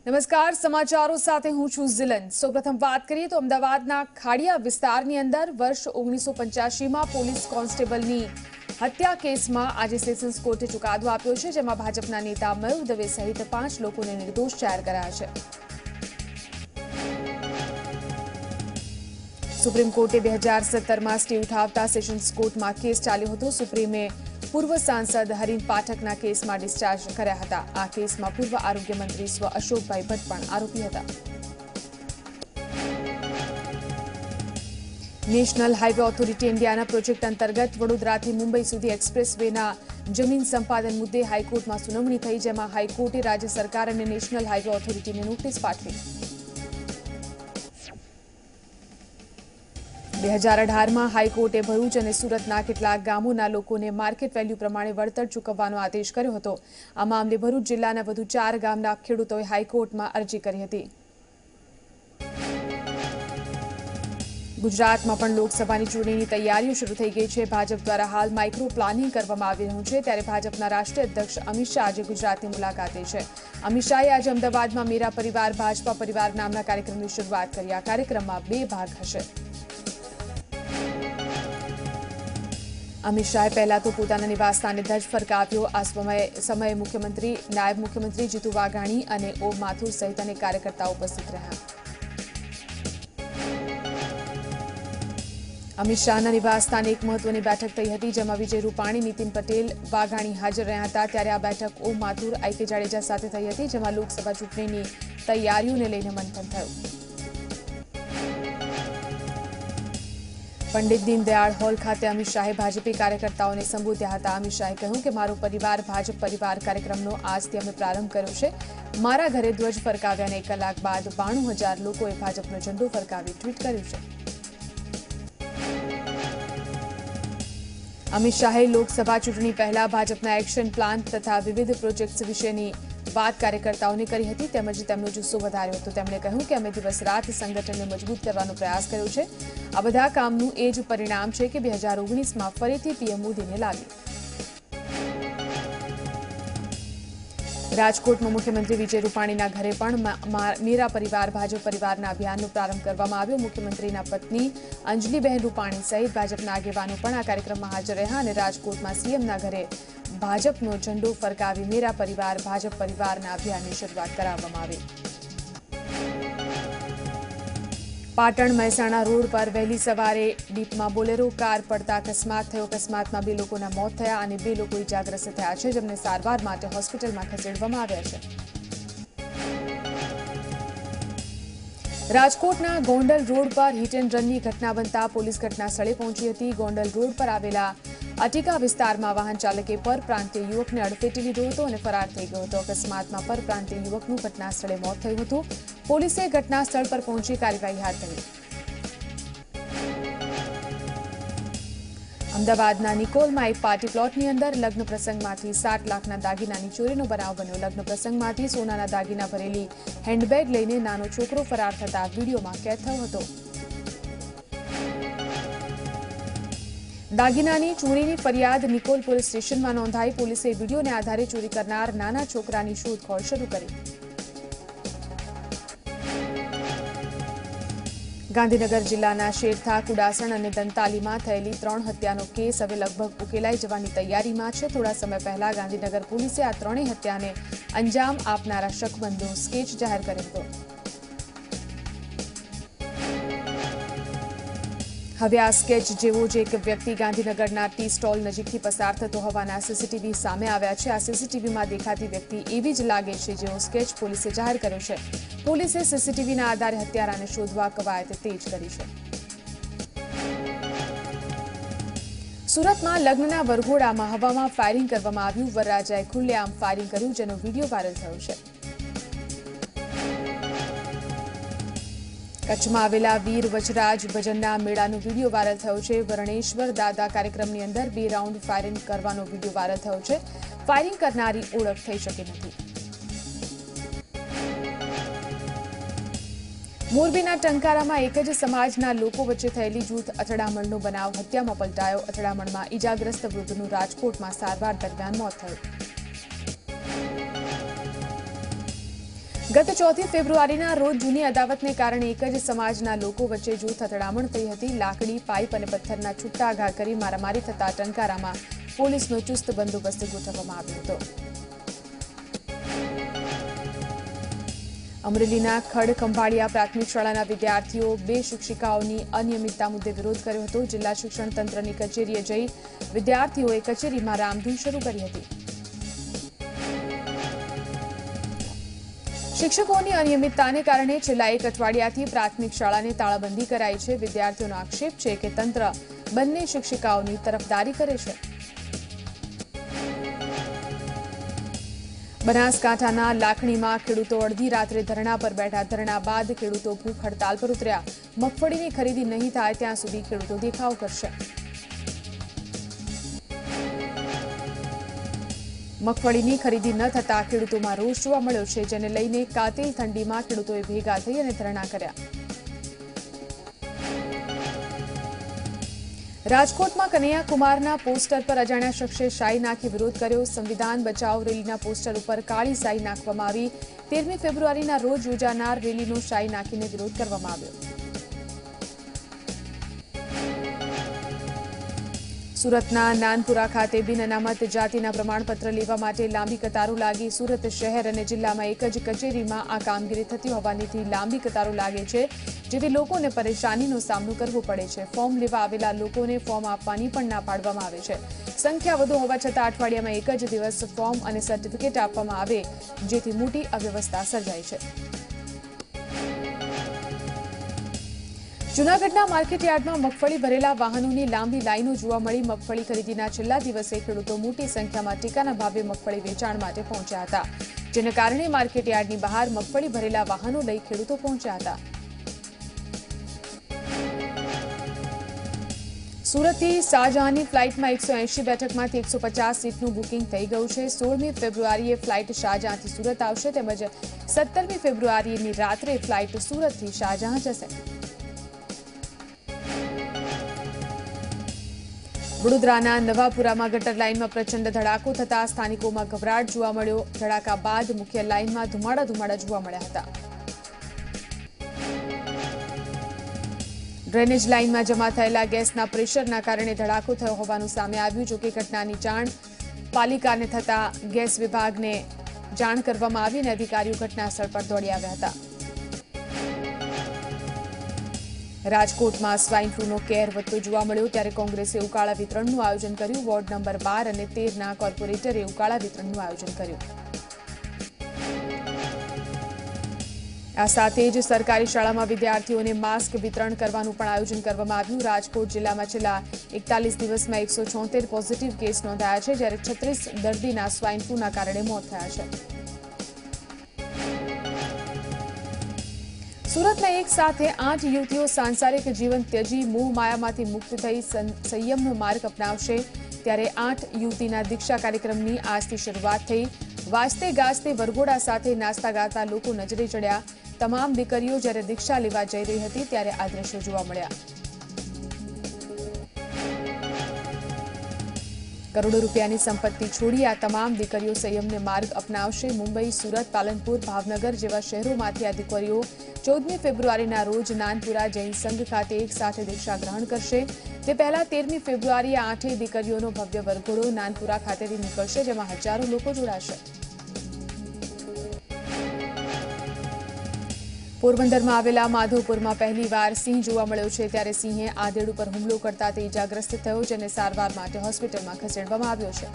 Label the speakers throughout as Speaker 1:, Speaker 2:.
Speaker 1: નમસ્કાર, સમાચારો સાથે હું છું ઝિલન। સૌપ્રથમ વાત કરીએ તો અમદાવાદના ખાડિયા વિસ્તારની અંદર વર્ષ 1985માં પોલીસ કોન્સ્ટેબલની હત્યા કેસમાં આજે સેશન્સ કોર્ટે ચુકાદો આપ્યો છે, જેમાં ભાજપના નેતા મયુર દવે સહિત 5 લોકોને નિર્દોષ જાહેર કરાયા છે। સુપ્રીમ કોર્ટે 2017માં સ્ટે ઉઠાવતા સેશન્સ કોર્ટમાં કેસ ચાલ્યો હતો। સુપ્રીમે પૂર્વ સાંસદ હરીન પાઠકના કેસમાં ડિસ્ચાર્જ કર્યા હતા। આ કેસમાં પૂર્વ આરોગ્ય મંત્રી સ્વ અશોકભાઈ ભટ્ટ પણ આરોપી હતા। નેશનલ હાઈવે ઓથોરિટી ઇન્ડિયાના પ્રોજેક્ટ અંતર્ગત વડોદરાથી મુંબઈ સુધી એક્સપ્રેસ વેના જમીન સંપાદન મુદ્દે હાઈકોર્ટમાં સુનાવણી થઈ, જેમાં હાઈકોર્ટે રાજ્ય સરકાર અને નેશનલ હાઈવે ઓથોરિટીને નોટિસ પાઠવી। 2018માં હાઈકોર્ટે ભરૂચ અને સુરતના કેટલાક ગામોના લોકોને માર્કેટ વેલ્યુ પ્રમાણે વળતર ચૂકવવાનો આદેશ કર્યો હતો। આ મામલે ભરૂચ જિલ્લાના વધુ 4 ગામના ખેડૂતોએ હાઈકોર્ટમાં અરજી કરી હતી। ગુજરાતમાં પણ લોકસભાની ચૂંટણીની તૈયારીઓ શરૂ થઈ ગઈ છે। ભાજપ દ્વારા હાલ માઇક્રો પ્લાનિંગ કરવામાં આવી રહ્યું છે, ત્યારે ભાજપના રાષ્ટ્રીય અધ્યક્ષ અમિત શાહ આજે ગુજરાતની મુલાકાતે છે। અમિત શાહે આજે અમદાવાદમાં મેરા પરિવાર ભાજપા પરિવાર નામના કાર્યક્રમની શરૂઆત કરી। આ કાર્યક્રમમાં 2 ભાગ હશે। અમિત શાહે પહેલા તો પોતાના નિવાસસ્થાને ધ્વજ ફરકાવ્યો। આ સમયે મુખ્યમંત્રી, નાયબ મુખ્યમંત્રી જીતુ વાઘાણી અને ઓમ માથુર સહિત અનેક કાર્યકર્તાઓ ઉપસ્થિત રહ્યા। અમિત શાહના નિવાસસ્થાને એક મહત્વની બેઠક થઈ હતી, જેમાં વિજય રૂપાણી, નીતિન પટેલ, વાઘાણી હાજર રહ્યા હતા। ત્યારે આ બેઠક ઓમ માથુર, આઈકે જાડેજા સાથે થઈ હતી, જેમાં લોકસભા ચૂંટણીની તૈયારીઓને લઈને મંથન થયું। પંડિત દીનદયાળ હોલ ખાતે અમિત શાહે ભાજપી કાર્યકર્તાઓને સંબોધ્યા હતા। અમિત શાહે કહ્યું કે મારો પરિવાર ભાજપ પરિવાર કાર્યક્રમનો આજથી અમે પ્રારંભ કર્યો છે। મારા ઘરે ધ્વજ ફરકાવ્યાને 1 કલાક બાદ 92,000 લોકોએ ભાજપનો ઝંડો ફરકાવી ટ્વીટ કર્યું છે। અમિત શાહે લોકસભા ચૂંટણી પહેલા ભાજપના એક્શન પ્લાન તથા વિવિધ પ્રોજેક્ટ્સ વિશેની વાત કાર્યકર્તાઓને કરી હતી, તેમજ તેમનો જુસ્સો વધાર્યો હતો। તેમણે કહ્યું કે અમે દિવસ રાત સંગઠનને મજબૂત કરવાનો પ્રયાસ કર્યો છે। આ બધા કામનું એ જ પરિણામ છે કે 2019માં ફરીથી પીએમ મોદીને લાવી। રાજકોટમાં મુખ્યમંત્રી વિજય રૂપાણીના ઘરે પણ મેરા પરિવાર ભાજપ પરિવારના અભિયાનનો પ્રારંભ કરવામાં આવ્યો। મુખ્યમંત્રીના પત્ની અંજલિબહેન રૂપાણી સહિત ભાજપના આગેવાનો પણ આ કાર્યક્રમમાં હાજર રહ્યા અને રાજકોટમાં સીએમના ઘરે ભાજપનો ઝંડો ફરકાવી મેરા પરિવાર ભાજપ પરિવારના અભિયાનની શરૂઆત કરાવવામાં આવી। પાટણ મહેસાણા રોડ પર વહેલી સવારે ડીપમાં બોલેરો કાર પડતા અકસ્માત થયો। અકસ્માતમાં 2 લોકોના મોત થયા અને 2 લોકો ઇજાગ્રસ્ત થયા છે, જેમને સારવાર માટે હોસ્પિટલમાં ખસેડવામાં આવ્યા છે। રાજકોટના ગોંડલ રોડ પર હિટ એન્ડ રનની ઘટના બનતા પોલીસ ઘટના સ્થળે પહોંચી હતી। ગોંડલ રોડ પર આવેલા અટીકા વિસ્તારમાં વાહન ચાલકે પરપ્રાંતીય યુવકને અડફેટે લીધો હતો અને ફરાર થઈ ગયો હતો। અકસ્માતમાં પરપ્રાંતીય યુવકનું ઘટના સ્થળે મોત થયું હતું। પોલીસે ઘટના સ્થળ પર પહોંચી કાર્યવાહી હાથ ધરી। અમદાવાદના નિકોલમાં એક પાર્ટી પ્લોટની અંદર લગ્ન પ્રસંગમાંથી 7 લાખના દાગીનાની ચોરીનો બનાવ બન્યો। લગ્ન પ્રસંગમાંથી સોનાના દાગીના ભરેલી હેન્ડબેગ લઈને નાનો છોકરો ફરાર થતા વિડીયોમાં કેદ થયો હતો। દાગીનાની ચોરીની ફરિયાદ નિકોલ પોલીસ સ્ટેશનમાં નોંધાઈ। પોલીસે વિડીયોને આધારે ચોરી કરનાર નાના છોકરાની શોધખોળ શરૂ કરી। ગાંધીનગર જિલ્લાના શેરથા, કુડાસણ અને દંતાલીમાં થયેલી 3 હત્યાનો કેસ હવે લગભગ ઉકેલાઈ જવાની તૈયારીમાં છે। થોડા સમય પહેલા ગાંધીનગર પોલીસે આ 3 હત્યાને અંજામ આપનારા શકમંદનો સ્કેચ જાહેર કર્યો હતો। હવે આ સ્કેચ જેવો જ એક વ્યક્તિ ગાંધીનગરના ટી સ્ટોલ નજીકથી પસાર થતો હોવાના સીસીટીવી સામે આવ્યા છે। આ સીસીટીવીમાં દેખાતી વ્યક્તિ એવી જ લાગે છે જેવો સ્કેચ પોલીસે જાહેર કર્યો છે। પોલીસે સીસીટીવીના આધારે હત્યારાને શોધવા કવાયત તેજ કરી છે। સુરતમાં લગ્નના વરઘોડામાં હવામાં ફાયરિંગ કરવામાં આવ્યું। વરરાજાએ ખુલ્લેઆમ ફાયરિંગ કર્યું, જેનો વિડીયો વાયરલ થયો છે। કચ્છમાં આવેલા વીર વજરાજ ભજનના મેળાનો વિડીયો વાયરલ થયો છે। વરણેશ્વર દાદા કાર્યક્રમની અંદર 2 રાઉન્ડ ફાયરિંગ કરવાનો વિડીયો વાયરલ થયો છે। ફાયરિંગ કરનારી ઓળખ થઈ શકી નથી। મોરબીના ટંકારામાં એક જ સમાજના લોકો વચ્ચે થયેલી જૂથ અથડામણનો બનાવ હત્યામાં પલટાયો। અથડામણમાં ઇજાગ્રસ્ત વૃદ્ધનું રાજકોટમાં સારવાર દરમિયાન મોત થયું। ગત 4 ફેબ્રુઆરીના રોજ જૂની અદાવતને કારણે એક જ સમાજના લોકો વચ્ચે જૂથ અથડામણ થઈ હતી. લાકડી, પાઇપ અને પથ્થરના છૂટા ઘા કરી મારામારી થતા ટંકારામાં પોલીસનો ચુસ્ત બંદોબસ્ત ગોઠવવામાં આવ્યો હતો. અમરેલીના ખડ ખંભાળિયા પ્રાથમિક શાળાના વિદ્યાર્થીઓ 2 શિક્ષિકાઓની અનિયમિતતા મુદ્દે વિરોધ કર્યો હતો. જિલ્લા શિક્ષણ તંત્રની કચેરીએ જઈ વિદ્યાર્થીઓએ કચેરીમાં રામધૂન શરૂ કરી હતી. શિક્ષકોની અનિયમિતતાને કારણે છેલ્લા 1 અઠવાડિયાથી પ્રાથમિક શાળાને તાળાબંધી કરાઈ છે. વિદ્યાર્થીઓનો આક્ષેપ છે કે તંત્ર બંને શિક્ષિકાઓની તરફદારી કરે છે. બનાસકાંઠાના લાખણીમાં ખેડૂતો અડધી રાત્રે ધરણા પર બેઠા. ધરણા બાદ ખેડૂતો ભૂખ હડતાલ પર ઉતર્યા. મગફળીની ખરીદી નહીં થાય ત્યાં સુધી ખેડૂતો દેખાવ કરશે. મગફળીની ખરીદી ન થતા ખેડૂતોમાં રોષ જોવા મળ્યો છે, જેને લઈને કાતિલ ઠંડીમાં ખેડૂતોએ ભેગા થઈ અને ધરણા કર્યા. રાજકોટમાં કનૈયા કુમારના પોસ્ટર પર અજાણ્યા શખ્સે શાઈ નાખી વિરોધ કર્યો. સંવિધાન બચાવ રેલીના પોસ્ટર ઉપર કાળી શાઈ નાખવામાં આવી. 13મી ફેબ્રુઆરીના રોજ યોજાનાર રેલીનો શાઈ નાખીને વિરોધ કરવામાં આવ્યો. સુરતના નાનપુરા ખાતે બિન અનામત જાતિના પ્રમાણપત્ર લેવા માટે લાંબી કતારો લાગી. સુરત શહેર અને જિલ્લામાં એક જ કચેરીમાં આ કામગીરી થતી હોવાથી લાંબી કતારો લાગે છે, જેથી લોકોને પરેશાનીનો સામનો કરવો પડે છે. ફોર્મ લેવા આવેલા લોકોને ફોર્મ આપવાની પણ ના પાડવામાં આવે છે. સંખ્યા વધુ હોવા છતાં અઠવાડિયામાં એક જ દિવસ ફોર્મ અને સર્ટિફિકેટ આપવામાં આવે, જેથી મોટી અવ્યવસ્થા સર્જાય છે. જૂનાગઢના માર્કેટયાર્ડમાં મગફળી ભરેલા વાહનોની લાંબી લાઈનો જોવા મળી. મગફળી ખરીદીના છેલ્લા દિવસે ખેડૂતો મોટી સંખ્યામાં ટેકાના ભાવે મગફળી વેચાણ માટે પહોંચ્યા હતા, જેને કારણે માર્કેટયાર્ડની બહાર મગફળી ભરેલા વાહનો લઈ ખેડૂતો પહોંચ્યા હતા. સુરતથી શાહજહાંની ફ્લાઇટમાં 180 બેઠકમાંથી 150 સીટનું બુકિંગ થઈ ગયું છે. 16મી ફેબ્રુઆરીએ ફ્લાઇટ શાહજહાંથી સુરત આવશે, તેમજ 17મી ફેબ્રુઆરીની રાત્રે ફ્લાઇટ સુરતથી શાહજહાં જશે. વડોદરાના નવાપુરામાં ગટર લાઇનમાં પ્રચંડ ધડાકો થતા સ્થાનિકોમાં ગભરાટ જોવા મળ્યો. ધડાકા બાદ મુખ્ય લાઇનમાં ધુમાડા જોવા મળ્યા હતા. ડ્રેનેજ લાઇનમાં જમા થયેલા ગેસના પ્રેશરના કારણે ધડાકો થયો હોવાનું સામે આવ્યું. જોકે ઘટનાની જાણ પાલિકાને થતા ગેસ વિભાગને જાણ કરવામાં આવી અને અધિકારીઓ ઘટનાસ્થળ પર દોડી આવ્યા હતા. રાજકોટમાં સ્વાઇન ફ્લૂનો કેર વધતો જોવા મળ્યો, ત્યારે કોંગ્રેસે ઉકાળા વિતરણનું આયોજન કર્યું. વોર્ડ નંબર 12 અને 13ના કોર્પોરેટરે ઉકાળા વિતરણનું આયોજન કર્યું. આ સાથે જ સરકારી શાળામાં વિદ્યાર્થીઓને માસ્ક વિતરણ કરવાનું પણ આયોજન કરવામાં આવ્યું. રાજકોટ જિલ્લામાં છેલ્લા 41 દિવસમાં 176 પોઝિટિવ કેસ નોંધાયા છે, જ્યારે 36 દર્દીના સ્વાઇન ફ્લૂના કારણે મોત થયા છે. સુરતના એક સાથે 8 યુવતીઓ સાંસારિક જીવન ત્યજી મોહ માયામાંથી મુક્ત થઈ સંયમનો માર્ગ અપનાવશે, ત્યારે 8 યુવતીના દીક્ષા કાર્યક્રમની આજથી શરૂઆત થઈ. વાજતે ગાજતે વરઘોડા સાથે નાસ્તા ગાતા લોકો નજરે ચડ્યા. તમામ દીકરીઓ જ્યારે દીક્ષા લેવા જઈ રહી હતી, ત્યારે આ દ્રશ્યો જોવા મળ્યા. કરોડો રૂપિયાની સંપત્તિ છોડી આ તમામ દીકરીઓ સંયમને માર્ગ અપનાવશે. મુંબઈ, સુરત, પાલનપુર, ભાવનગર જેવા શહેરોમાંથી આ દીકરીઓ 14મી ફેબ્રુઆરીના રોજ નાનપુરા જૈન સંઘ ખાતે એક સાથે દીક્ષા ગ્રહણ કરશે. તે પહેલા 13મી ફેબ્રુઆરીએ 8 દીકરીઓનો ભવ્ય વરઘોડો નાનપુરા ખાતેથી નીકળશે, જેમાં હજારો લોકો જોડાશે. પોરબંદરમાં આવેલા માધવપુરમાં પહેલીવાર સિંહ જોવા મળ્યો છે, ત્યારે સિંહે આધેડ ઉપર હુમલો કરતા તે ઇજાગ્રસ્ત થયો, જેને સારવાર માટે હોસ્પિટલમાં ખસેડવામાં આવ્યો છે.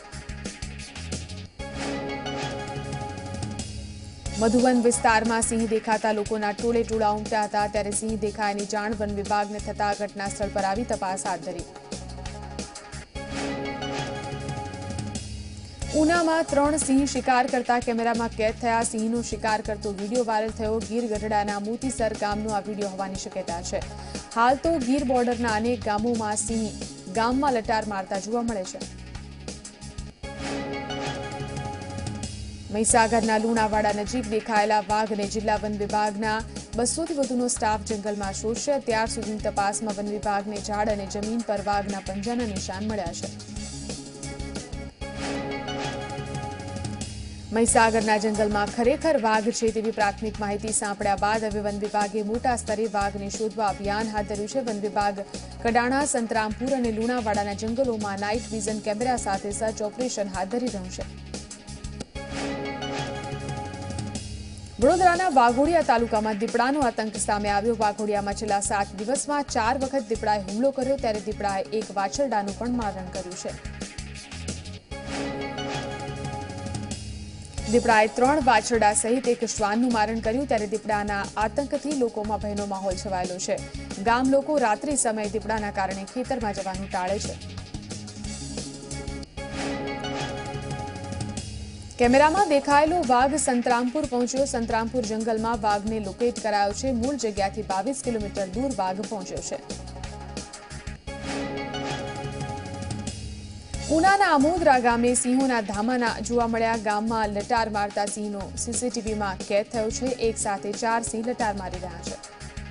Speaker 1: મધુવન વિસ્તારમાં સિંહ દેખાતા લોકોના ટોળા ઉમટ્યા હતા, ત્યારે સિંહ દેખાયાની જાણ વન વિભાગને થતા ઘટના સ્થળ પર આવી તપાસ હાથ ધરી. ઉનામાં 3 સિંહ શિકાર કરતા કેમેરામાં કેદ થયા. સિંહનો શિકાર કરતો વિડીયો વાયરલ થયો. ગીર ગઢડાના મોતીસર ગામનો આ વિડીયો હોવાની શક્યતા છે. હાલ તો ગીર બોર્ડરના અનેક ગામોમાં સિંહ ગામમાં લટાર મારતા જોવા મળે છે. મહીસાગરના લુણાવાડા નજીક દેખાયેલા વાઘને જિલ્લા વન વિભાગના 200થી વધુનો સ્ટાફ જંગલમાં શોધશે. અત્યાર સુધીની તપાસમાં વન વિભાગને ઝાડ અને જમીન પર વાઘના પંજાના નિશાન મળ્યા છે. મહીસાગરના જંગલમાં ખરેખર વાઘ છે તેવી પ્રાથમિક માહિતી સાંપડ્યા બાદ હવે વન વિભાગે મોટા સ્તરે વાઘને શોધવા અભિયાન હાથ ધર્યું છે। વન વિભાગ કડાણા, સંતરામપુર અને લુણાવાડાના જંગલોમાં નાઇટ વિઝન કેમેરા સાથે સર્ચ ઓપરેશન હાથ ધરી રહ્યું છે। વડોદરાના વાઘોડિયા તાલુકામાં દીપડાનો આતંક સામે આવ્યો। વાઘોડિયામાં છેલ્લા 7 દિવસમાં 4 વખત દીપડાએ હુમલો કર્યો, ત્યારે દીપડાએ એક વાછરડાનું પણ મારણ કર્યું છે। દીપડાએ 3 વાછરડા સહિત એક શ્વાનનું મારણ કર્યું, ત્યારે દીપડાના આતંકથી લોકોમાં ભયનો માહોલ છવાયેલો છે। ગામ લોકો રાત્રિ સમયે દીપડાના કારણે ખેતરમાં જવાનું ટાળે છે। કેમેરામાં દેખાયેલો વાઘ સંતરામપુર પહોંચ્યો। સંતરામપુર જંગલમાં વાઘને લોકેટ કરાયો છે। મૂળ જગ્યાથી 22 કિલોમીટર દૂર વાઘ પહોંચ્યો છે। ઉનાના આમોદરા ગામે સિંહોના ધામા જોવા મળ્યા। ગામમાં લટાર મારતા સિંહનો સીસીટીવીમાં કેદ થયો છે। એક સાથે 4 સિંહ લટાર મારી રહ્યા છે।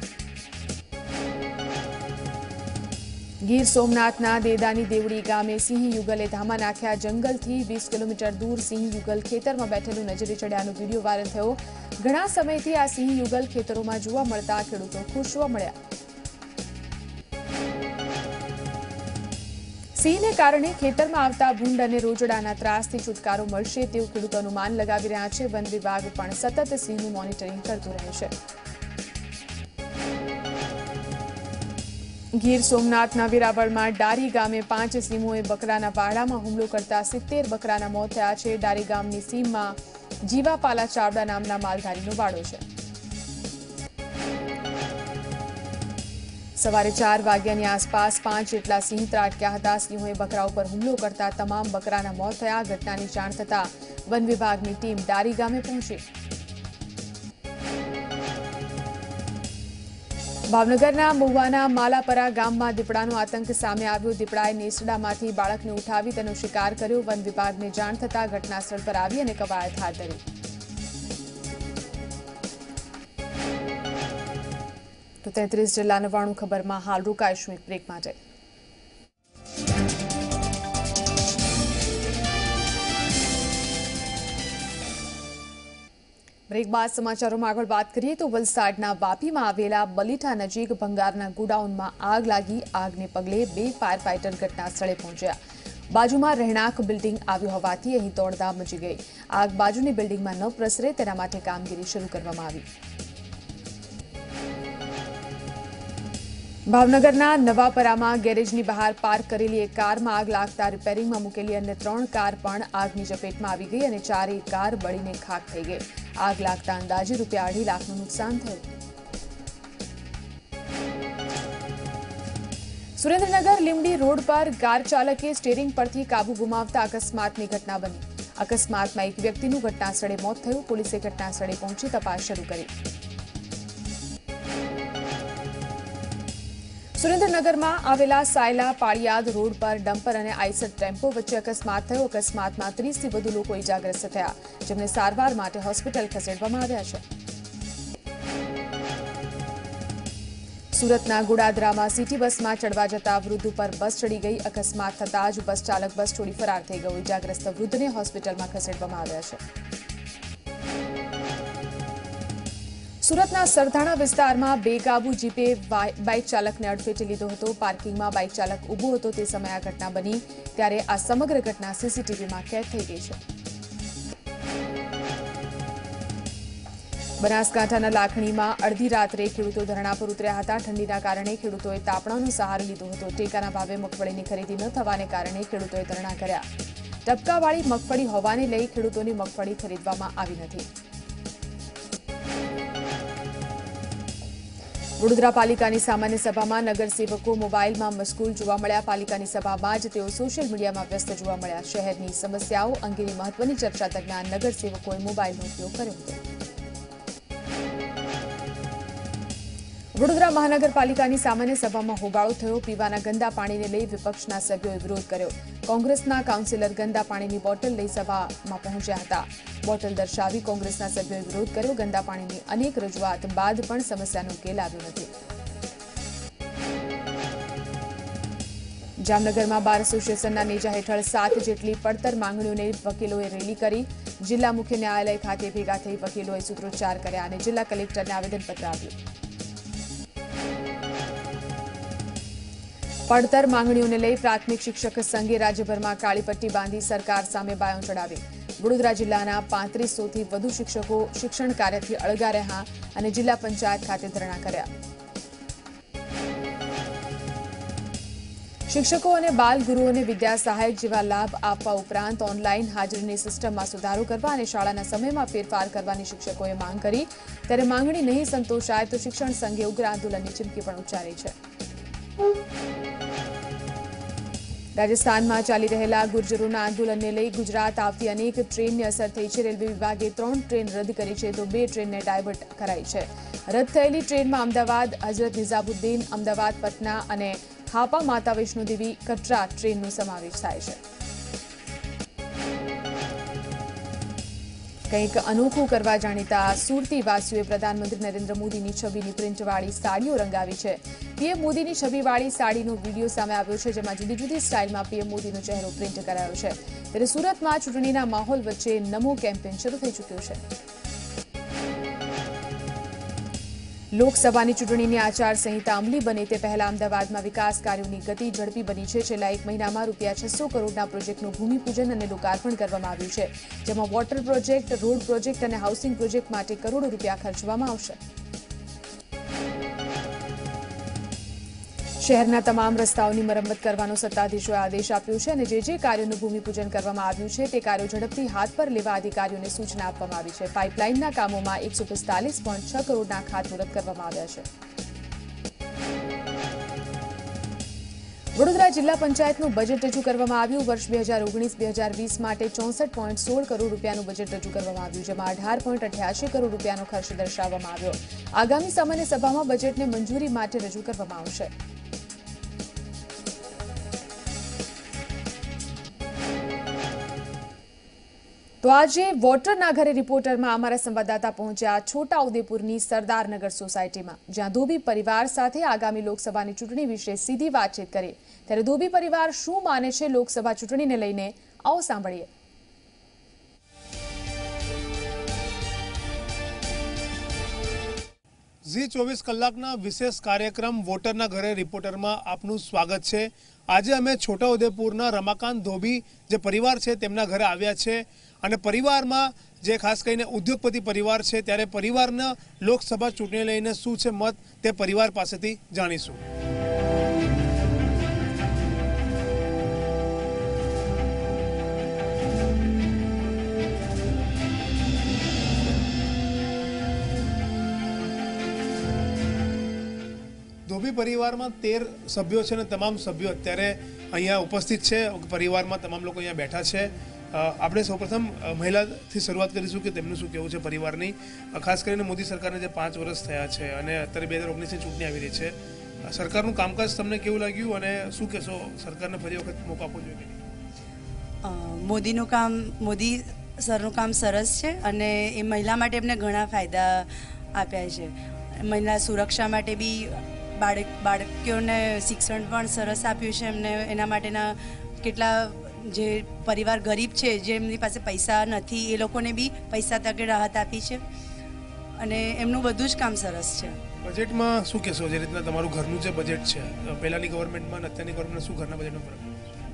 Speaker 1: ગીર સોમનાથના દેદાની દેવડી ગામે સિંહ યુગલે ધામા નાખ્યા। જંગલથી 20 કિલોમીટર દૂર સિંહ યુગલ ખેતરમાં બેઠેલું નજરે ચડ્યાનો વિડીયો વાયરલ થયો। ઘણા સમયથી આ સિંહ યુગલ ખેતરોમાં જોવા મળતા ખેડૂતો ખુશ જોવા મળ્યા। સિંહને કારણે ખેતરમાં આવતા ભૂંડ અને રોજડાના ત્રાસથી છુટકારો મળશે તેવું ખેડૂતો અનુમાન લગાવી રહ્યા છે। વન વિભાગ પણ સતત સિંહનું મોનિટરિંગ કરતું રહેશે। ગીર સોમનાથના વેરાવળમાં ડારી ગામે 5 સિંહોએ બકરાના વાડામાં હુમલો કરતા 70 બકરાના મોત થયા છે। ડારી ગામની સીમમાં જીવાપાલા ચાવડા નામના માલધારીનો વાડો છે। સવારે 4 વાગ્યાની આસપાસ 5 જેટલા સિંહ ત્રાટક્યા હતા। સિંહોએ બકરા ઉપર હુમલો કરતા તમામ બકરાના મોત થયા। ઘટનાની જાણ થતાં વન વિભાગની ટીમ ડારી ગામે પહોંચી। ભાવનગરના મહુવાના માલાપરા ગામમાં દીપડાનો આતંક સામે આવ્યો। દીપડાએ નેસડામાંથી બાળકને ઉઠાવી તેનો શિકાર કર્યો। વન વિભાગને જાણ થતાં ઘટનાસ્થળ પર આવી અને કવાયત હાથ ધરી। તો 33 જિલ્લા 99 ખબરમાં હાલ રોકાઈશું એક બ્રેક માટે। બ્રેક બાદ સમાચારોમાં આગળ વાત કરીએ તો વલસાડના વાપીમાં આવેલા બલીઠા નજીક ભંગારના ગોડાઉનમાં આગ લાગી। આગને પગલે 2 ફાયર ફાઇટર ઘટના સ્થળે પહોંચ્યા। બાજુમાં રહેણાંક બિલ્ડિંગ આવ્યું હોવાથી અહીં દોડધામ મચી ગઈ। આગ બાજુની બિલ્ડિંગમાં ન પ્રસરે તેના માટે કામગીરી શરૂ કરવામાં આવી। ભાવનગરના નવાપરામાં ગેરેજની બહાર પાર્ક કરેલી એક કારમાં આગ લાગતા રિપેરિંગમાં મૂકેલી અન્ય 3 કાર પણ આગની ચપેટમાં આવી ગઈ અને 4 કાર બળીને ખાખ થઈ ગઈ। આગ લાગતા અંદાજે રૂપિયા 2.5 લાખનું નુકસાન થયું। સુરેન્દ્રનગર લીમડી રોડ પર કાર ચાલકે સ્ટીયરિંગ પરથી કાબુ ગુમાવતા અકસ્માતની ઘટના બની। અકસ્માતમાં એક વ્યક્તિનું ઘટનાસ્થળે મોત થયું। પોલીસે ઘટનાસ્થળે પહોંચી તપાસ શરૂ કરી। સુરેન્દ્રનગરમાં આવેલા સાયલા પાળિયાદ રોડ પર ડમ્પર અને આઈસર ટેમ્પો વચ્ચે અકસ્માત થયો। અકસ્માતમાં 30થી વધુ લોકો ઇજાગ્રસ્ત થયા, જેમને સારવાર માટે હોસ્પિટલ ખસેડવામાં આવ્યા છે। સુરતના ગોડાદરામાં સિટી બસમાં ચડવા જતા વૃદ્ધ ઉપર બસ ચડી ગઈ। અકસ્માત થતાં જ બસ ચાલક બસ છોડી ફરાર થઈ ગયો। ઇજાગ્રસ્ત વૃદ્ધને હોસ્પિટલમાં ખસેડવામાં આવ્યા છે। સુરતના સરથાણા વિસ્તારમાં બેકાબુ જીપે બાઇક ચાલકને અડફેટે લીધો હતો। પાર્કિંગમાં બાઇક ચાલક ઊભો હતો તે સમયે આ ઘટના બની, ત્યારે આ સમગ્ર ઘટના સીસીટીવીમાં કેદ થઈ ગઈ છે। બનાસકાંઠાના લાખણીમાં અડધી રાત્રે ખેડૂતો ધરણા પર ઉતર્યા હતા। ઠંડીના કારણે ખેડૂતોએ તાપણાનો સહારો લીધો હતો। ટેકાના ભાવે મગફળીની ખરીદી ન થવાને કારણે ખેડૂતોએ ધરણા કર્યા। ટપકાવાળી મગફળી હોવાને લઈ ખેડૂતોની મગફળી ખરીદવામાં આવી નથી। વડોદરા પાલિકાની સામાન્ય સભામાં નગરસેવકો મોબાઈલમાં મશગુલ જોવા મળ્યા। પાલિકાની સભામાં જ તેઓ સોશિયલ મીડિયામાં વ્યસ્ત જોવા મળ્યા। શહેરની સમસ્યાઓ અંગેની મહત્વની ચર્ચા દરમિયાન નગરસેવકોએ મોબાઈલનો ઉપયોગ કર્યો હતો। વડોદરા મહાનગરપાલિકાની સામાન્ય સભામાં હોબાળો થયો। પીવાના ગંદા પાણીને લઈ વિપક્ષના સભ્યોએ વિરોધ કર્યો। કોંગ્રેસના કાઉન્સિલર ગંદા પાણીની બોટલ લઈ સભામાં પહોંચ્યા હતા। બોટલ દર્શાવી કોંગ્રેસના સભ્યોએ વિરોધ કર્યો। ગંદા પાણીની અનેક રજૂઆત બાદ પણ સમસ્યાનો ઉકેલ આવ્યો નથી। જામનગરમાં બાર એસોસિએશનના નેજા હેઠળ 7 જેટલી પડતર માંગણીઓને વકીલોએ રેલી કરી. જિલ્લા મુખ્ય ન્યાયાલય ખાતે ભેગા થઈ વકીલોએ સૂત્રોચ્ચાર કર્યા અને જિલ્લા કલેક્ટરને આવેદનપત્ર આપ્યું. પડતર માંગણીઓને લઈ પ્રાથમિક શિક્ષક સંઘે રાજ્યભરમાં કાળી પટ્ટી બાંધી સરકાર સામે બાયો ચડાવી. વડોદરા જિલ્લાના 3500થી વધુ શિક્ષકો શિક્ષણ કાર્યથી અળગા રહ્યા અને જિલ્લા પંચાયત ખાતે ધરણા કર્યા. શિક્ષકો અને બાલ ગુરુઓને વિદ્યા સહાયક જેવા લાભ આપવા ઉપરાંત ઓનલાઈન હાજરીની સિસ્ટમમાં સુધારો કરવા અને શાળાના સમયમાં ફેરફાર કરવાની શિક્ષકોએ માંગ કરી. ત્યારે માંગણી નહીં સંતોષાય તો શિક્ષણ સંઘે ઉગ્ર આંદોલનની ચીમકી પણ ઉચ્ચારી છે. રાજસ્થાનમાં ચાલી રહેલા ગુર્જરોના આંદોલનને લઈ ગુજરાત આવતી અનેક ટ્રેનને અસર થઈ છે. રેલવે વિભાગે 3 ટ્રેન રદ કરી છે તો 2 ટ્રેનને ડાયવર્ટ કરાઈ છે. રદ થયેલી ટ્રેનમાં અમદાવાદ હઝરત નિઝામુદ્દીન, અમદાવાદ પટના અને હાપા માતા વૈષ્ણોદેવી કટરા ટ્રેનનો સમાવેશ થાય છે. કંઈક અનોખું કરવા જાણીતા સુરતી વાસીઓએ પ્રધાનમંત્રી નરેન્દ્ર મોદીની છબીની પ્રિન્ટવાળી સાડીઓ રંગાવી છે. પીએમ મોદીની છબીવાળી સાડીનો વિડીયો સામે આવ્યો છે, જેમાં જુદી જુદી સ્ટાઇલમાં પીએમ મોદીનો ચહેરો પ્રિન્ટ કરાયો છે. ત્યારે સુરતમાં ચૂંટણીના માહોલ વચ્ચે નમો કેમ્પેન શરૂ થઈ ચૂક્યું છે. લોકસભાની ચૂંટણીની આચારસંહિતા અમલી બને તે પહેલા અમદાવાદમાં વિકાસ કાર્યોની ગતિ ઝડપી બની છે. છેલ્લા 1 મહિનામાં ₹600 કરોડના પ્રોજેક્ટનું ભૂમિપૂજન અને લોકાર્પણ કરવામાં આવ્યું છે, જેમાં વોટર પ્રોજેક્ટ, રોડ પ્રોજેક્ટ અને હાઉસિંગ પ્રોજેક્ટ માટે કરોડો રૂપિયા ખર્ચવામાં આવશે. શહેરના તમામ રસ્તાઓની મરમ્મત કરવાનો સત્તાધીશોએ આદેશ આપ્યો છે અને જે કાર્યોનું ભૂમિપૂજન કરવામાં આવ્યું છે તે કાર્યો ઝડપથી હાથ પર લેવા અધિકારીઓને સૂચના આપવામાં આવી છે. પાઇપલાઇનના કામોમાં 145.6 કરોડના ખાતમુહૂર્ત કરવામાં આવ્યા છે. વડોદરા જિલ્લા પંચાયતનું બજેટ રજૂ કરવામાં આવ્યું. વર્ષ 2019-2020 માટે 64.16 કરોડ રૂપિયાનું બજેટ રજૂ કરવામાં આવ્યું, જેમાં 18.88 કરોડ રૂપિયાનો ખર્ચ દર્શાવવામાં આવ્યો. આગામી સામાન્ય સભામાં બજેટને મંજૂરી માટે રજૂ કરવામાં આવશે. તો આજે વોટરના ઘરે રિપોર્ટરમાં અમારા સંવાદદાતા પહોંચ્યા છોટાઉદેપુરની સરદારનગર સોસાયટીમાં, જ્યાં ધોબી પરિવાર સાથે આગામી લોકસભાની ચૂંટણી વિશે સીધી વાતચીત કરી. ત્યારે ધોબી પરિવાર શું માને છે લોકસભા ચૂંટણીને લઈને, આવો સાંભળીએ.
Speaker 2: ઝી 24 કલાકના વિશેષ કાર્યક્રમ વોટરના ઘરે રિપોર્ટરમાં આપનું સ્વાગત છે. આજે અમે છોટાઉદેપુરના રમાકાંત ધોબી જે પરિવાર છે તેમના ઘરે આવ્યા છે અને પરિવારમાં જે ખાસ કરીને ઉદ્યોગપતિ પરિવાર છે, ત્યારે પરિવારના લોકસભા ચૂંટણી લઈને શું છે મત તે પરિવાર પાસેથી જાણીશું. ધોબી પરિવારમાં 13 સભ્યો છે અને તમામ સભ્યો અત્યારે અહીંયા ઉપસ્થિત છે. પરિવારમાં તમામ લોકો અહીંયા બેઠા છે. આપણે સૌપ્રથમ મહિલાથી શરૂઆત કરીશું કે તેમનું શું કહેવું છે પરિવારની, ખાસ કરીને મોદી સરકારને જે 5 વર્ષ થયા છે અને અત્યારે 2019ની ચૂંટણી આવી રહી છે. સરકારનું કામકાજ તમને કેવું લાગ્યું અને શું કહેશો, સરકારને ફરી વખત મોકો આપવો જોઈએ?
Speaker 3: મોદીનું કામ, મોદી સરનું કામ સરસ છે અને એ મહિલા માટે એમને ઘણા ફાયદા આપ્યા છે. મહિલા સુરક્ષા માટે બી બાળકીઓને શિક્ષણ પણ સરસ આપ્યું છે એમને. એના માટેના કેટલા જે પરિવાર ગરીબ છે, જેમની પાસે પૈસા નથી, એ લોકોને બી પૈસા તકે રાહત આપી છે અને એમનું બધું જ કામ સરસ છે.
Speaker 2: બજેટમાં શું કહેશો, જે રીતના તમારું ઘરનું જે બજેટ છે, પહેલાની ગવર્મેન્ટમાં અને અત્યારની ગવર્મેન્ટમાં શું ઘરના બજેટમાં ફરક?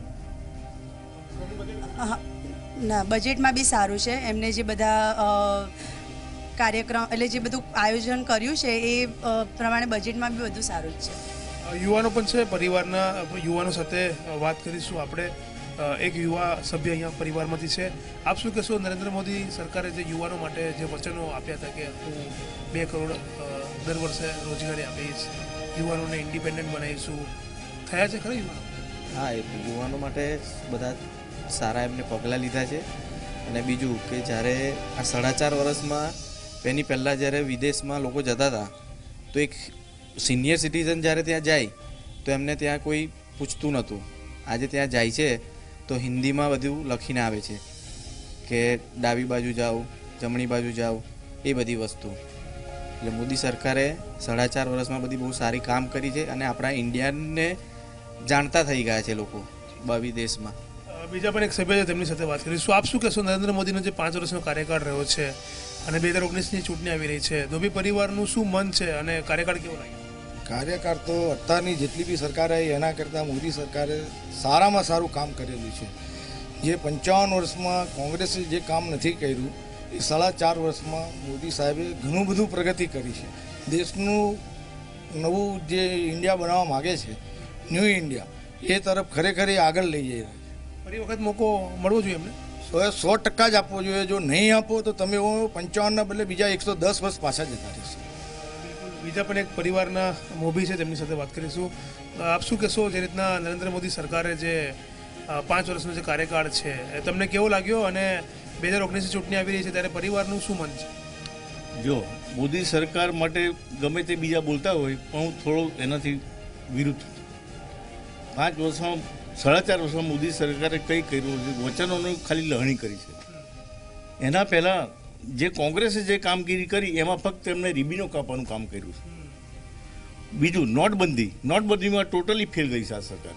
Speaker 3: ના, બજેટમાં બી સારું છે. એમને જે બધા કાર્યક્રમ એટલે જે બધું આયોજન કર્યું છે એ પ્રમાણે બજેટમાં બી બધું સારું જ છે.
Speaker 2: યુવાનો પણ છે પરિવારના, યુવાનો સાથે વાત કરીશું આપણે. એક યુવા સભ્ય અહીંયા પરિવારમાંથી છે. આપ શું કહેશો, નરેન્દ્ર મોદી સરકારે જે યુવાનો માટે જે વચનો આપ્યા હતા કે હું 2 કરોડ દર વર્ષે રોજગારી આપીશ, યુવાનોને ઇન્ડિપેન્ડન્ટ બનાવીશું, થયા છે ખરા યુવાનો?
Speaker 4: હા, યુવાનો માટે બધા સારા એમને પગલાં લીધા છે. અને બીજું કે જ્યારે આ 4.5 વર્ષમાં એની પહેલાં જ્યારે વિદેશમાં લોકો જતા હતા તો એક સિનિયર સિટીઝન જ્યારે ત્યાં જાય તો એમને ત્યાં કોઈ પૂછતું નહોતું. આજે ત્યાં જાય છે તો હિન્દીમાં બધું લખીને આવે છે કે ડાબી બાજુ જાઓ, જમણી બાજુ જાઓ, એ બધી વસ્તુ. એટલે મોદી સરકારે 4.5 વર્ષમાં બધી બહુ સારી કામ કરી છે અને આપણા ઇન્ડિયાને જાણતા થઈ ગયા છે લોકો વિદેશમાં.
Speaker 2: બીજા પણ એક સભ્ય છે તેમની સાથે વાત કરીશું. આપ શું કહેશો, નરેન્દ્ર મોદીનો જે 5 વર્ષનો કાર્યકાળ રહ્યો છે અને 2019ની ચૂંટણી આવી રહી છે, ધોબી પરિવારનું શું મન છે અને કાર્યકાળ કેવો લાગ્યો?
Speaker 5: કાર્યકાળ તો અત્યારની જેટલી બી સરકાર આવી એના કરતાં મોદી સરકારે સારામાં સારું કામ કરેલું છે. જે 55 વર્ષમાં કોંગ્રેસે જે કામ નથી કર્યું એ 4.5 વર્ષમાં મોદી સાહેબે ઘણું બધું પ્રગતિ કરી છે. દેશનું નવું જે ઇન્ડિયા બનાવવા માગે છે, ન્યૂ ઇન્ડિયા, એ તરફ ખરેખર એ આગળ લઈ જઈ રહ્યા છે.
Speaker 2: ફરી વખત મોકો મળવો જોઈએ એમને?
Speaker 5: 100% જ આપવો જોઈએ. જો નહીં આપો તો તમે 55ના બદલે બીજા 110 વર્ષ પાછા જતા રહેશો.
Speaker 2: બીજા પણ એક પરિવારના મોભી છે તેમની સાથે વાત કરીશું. આપ શું કહેશો, જે રીતના નરેન્દ્ર મોદી સરકારે જે 5 વર્ષનો જે કાર્યકાળ છે એ તમને કેવો લાગ્યો અને 2019ની ચૂંટણી આવી રહી છે ત્યારે પરિવારનું શું મન છે?
Speaker 6: જો મોદી સરકાર માટે ગમે તે બીજા બોલતા હોય પણ હું થોડો એનાથી વિરુદ્ધ. 5 વર્ષમાં 4.5 વર્ષમાં મોદી સરકારે કંઈ કર્યું નથી. વચનોની ખાલી લહણી કરી છે. એના પહેલાં જે કોંગ્રેસે જે કામગીરી કરી એમાં ફક્ત એમને રીબીનો કાપવાનું કામ કર્યું છે. બીજું નોટબંધીમાં ટોટલી ફેલ ગઈ છે આ સરકાર.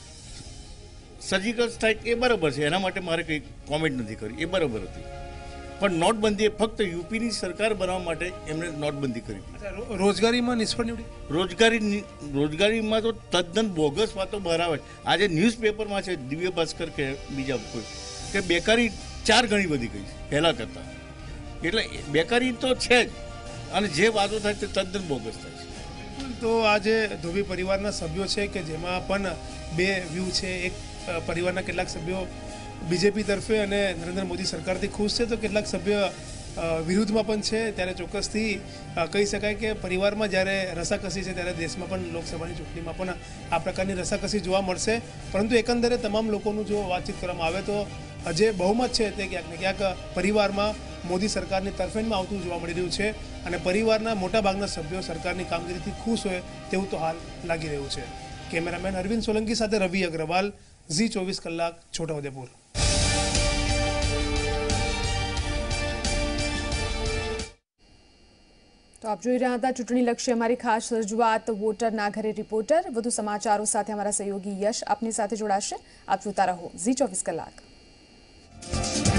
Speaker 6: સર્જિકલ સ્ટ્રાઇક એ બરાબર છે, એના માટે મારે કંઈ કોમેન્ટ નથી કરી, એ બરાબર હતી. પણ નોટબંધી એ ફક્ત યુપીની સરકાર બનાવવા માટે એમણે નોટબંધી કરી.
Speaker 2: રોજગારીમાં નિષ્ફળ નીવડી?
Speaker 6: રોજગારીમાં તો તદ્દન બોગસ વાતો બહાર આવે. આજે ન્યૂઝપેપરમાં છે દિવ્ય ભાસ્કર કે બીજા કોઈ કે બેકારી 4 ગણી વધી ગઈ છે પહેલાં કરતાં. એટલે બેકારી તો છે જ અને જે વાતો થાય તે તદ્દન બોગસ થાય છે.
Speaker 2: તો આજે ધોબી પરિવારના સભ્યો છે કે જેમાં પણ 2 વ્યૂ છે. એક પરિવારના કેટલાક સભ્યો બીજેપી તરફે અને નરેન્દ્ર મોદી સરકારથી ખુશ છે, તો કેટલાક સભ્ય વિરુદ્ધમાં પણ છે. ત્યારે ચોક્કસથી કહી શકાય કે પરિવારમાં જ્યારે રસાકસી છે ત્યારે દેશમાં પણ લોકસભાની ચૂંટણીમાં પણ આ પ્રકારની રસાકસી જોવા મળશે. પરંતુ એકંદરે તમામ લોકોનું જો વાતચીત કરવામાં આવે તો જે બહુમત છે તે ક્યાંક ને ક્યાંક પરિવારમાં મોદી સરકારની તરફેણમાં આવતું જોવા મળી રહ્યું છે અને પરિવારના મોટાભાગના સભ્યો સરકારની કામગીરીથી ખુશ હોય તેવું તો હાલ લાગી રહ્યું છે. કેમેરામેન અરવિંદ સોલંકી સાથે રવિ અગ્રવાલ, ઝી 24 કલાક, છોટાઉદેપુર.
Speaker 1: તો આપ જોઈ રહ્યા હતા ચૂંટણીલક્ષી અમારી ખાસ રજૂઆત વોટરના ઘરે રિપોર્ટર. વધુ સમાચારો સાથે અમારા સહયોગી યશ આપની સાથે જોડાશે. આપ જોતા રહો ઝી 24 કલાક.